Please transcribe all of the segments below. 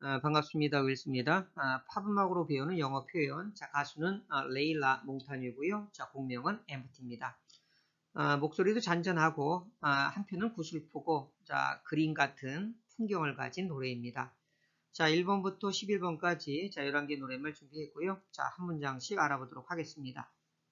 반갑습니다. 윌스입니다. 팝음악으로 배우는 영어 표현. 자, 가수는 레일라 몽타뉴고요. 자, 곡명은 엠프티입니다. 목소리도 잔잔하고 한편은 구슬프고 자, 그림 같은 풍경을 가진 노래입니다. 자, 1번부터 11번까지 자, 11개 노래를 준비했고요. 자, 한 문장씩 알아보도록 하겠습니다.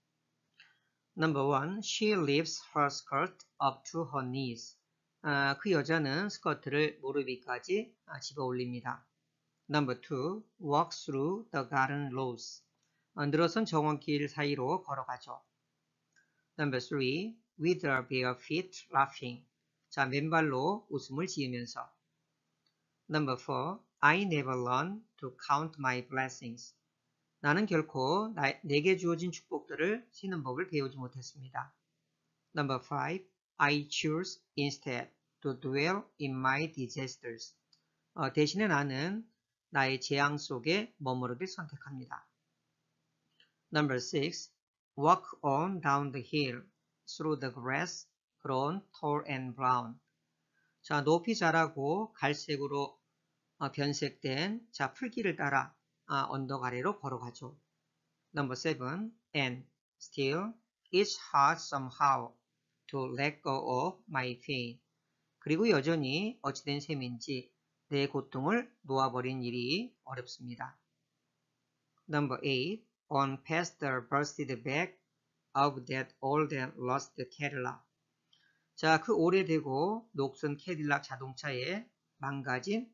Number 1. She lifts her skirt up to her knees. 그 여자는 스커트를 무릎 위까지 집어 올립니다. Number 2. Walks through the garden rows. 늘어선 정원길 사이로 걸어가죠. Number 3. With her bare feet laughing. 자, 맨발로 웃음을 지으면서. Number 4. I never learned to count my blessings. 나는 결코 내게 주어진 축복들을 세는 법을 배우지 못했습니다. Number 5. I choose instead to dwell in my disasters. 대신에 나는 나의 재앙 속에 머무르길 선택합니다. Number 6. Walk on down the hill through the grass grown tall and brown. 자, 높이 자라고 갈색으로 변색된 자, 풀길을 따라 언덕 아래로 걸어가죠. Number 7. And still it's hard somehow to let go of my pain. 그리고 여전히 어찌된 셈인지 내 고통을 놓아버린 일이 어렵습니다. Number 8. On past the busted back of that old and lost Cadillac. 자, 그 오래되고 녹슨 캐딜락 자동차에 망가진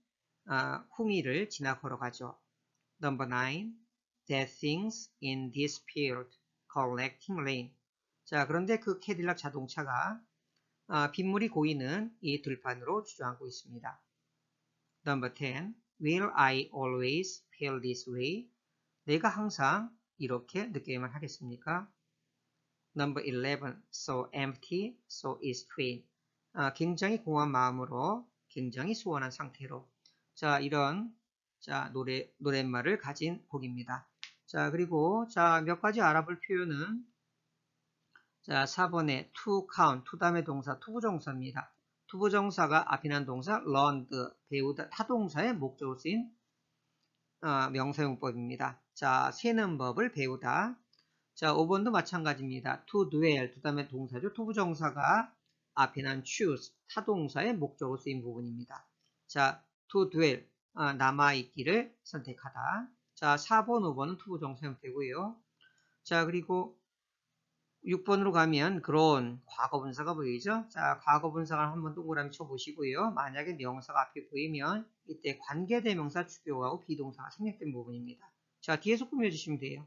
후미를 지나 걸어가죠. Number 9. That things in this field collecting rain. 자, 그런데 그 캐딜락 자동차가 빗물이 고이는 이 들판으로 주저앉고 있습니다. Number 10. Will I always feel this way? 내가 항상 이렇게 느껴야만 하겠습니까? Number 11. So empty, so is clean. 굉장히 공허한 마음으로 굉장히 소원한 상태로. 자, 이런 노랫말을 가진 곡입니다. 자, 그리고 몇 가지 알아볼 표현은 자, 4번에 to count, to 다음에 동사, 투부정사입니다. 투부정사가 앞에 난 동사, learned, 배우다, 타동사의 목적으로 쓰인 명사용법입니다. 자, 세는 법을 배우다. 자, 5번도 마찬가지입니다. to dwell, 그 다음에 동사죠. 투부정사가 앞에 난 choose, 타동사의 목적으로 쓰인 부분입니다. 자, to dwell, 남아있기를 선택하다. 자, 4번, 5번은 투부정사 형태고요. 자, 그리고 6번으로 가면 그런 과거분사가 보이죠? 자, 과거분사를 한번 동그라미 쳐보시고요. 만약에 명사가 앞에 보이면 이때 관계대명사 주격하고 비동사가 생략된 부분입니다. 자, 뒤에서 꾸며주시면 돼요.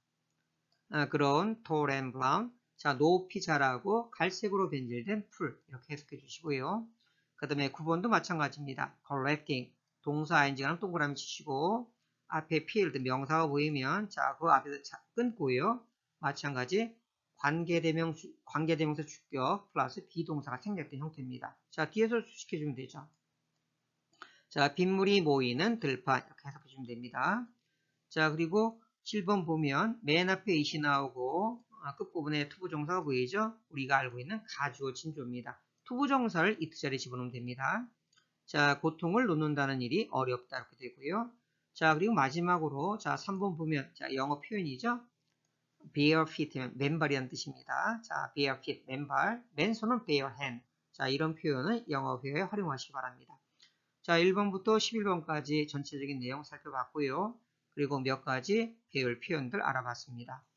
그런 tall and brown. 자, 높이 자라고 갈색으로 변질된 풀. 이렇게 해석해 주시고요. 그 다음에 9번도 마찬가지입니다. collecting. 동사 ing랑 동그라미 치시고 앞에 field 명사가 보이면 자, 그 앞에서 끊고요. 마찬가지 관계대명사 주격 플러스 비동사가 생략된 형태입니다. 자, 뒤에서 수식해주면 되죠. 자, 빗물이 모이는 들판 이렇게 해석해주면 됩니다. 자, 그리고 7번 보면 맨 앞에 it이 나오고 끝부분에 투부정사가 보이죠? 우리가 알고 있는 가주어 진조입니다. 투부정사를 it 자리에 집어넣으면 됩니다. 자, 고통을 놓는다는 일이 어렵다 이렇게 되고요. 자, 그리고 마지막으로 자, 3번 보면 자, 영어 표현이죠? bare feet, 맨발이라는 뜻입니다. 자, bare feet, 맨발, 맨손은 bare hand. 자, 이런 표현을 영어 회화에 활용하시기 바랍니다. 자, 1번부터 11번까지 전체적인 내용 살펴봤고요. 그리고 몇 가지 배울 표현들 알아봤습니다.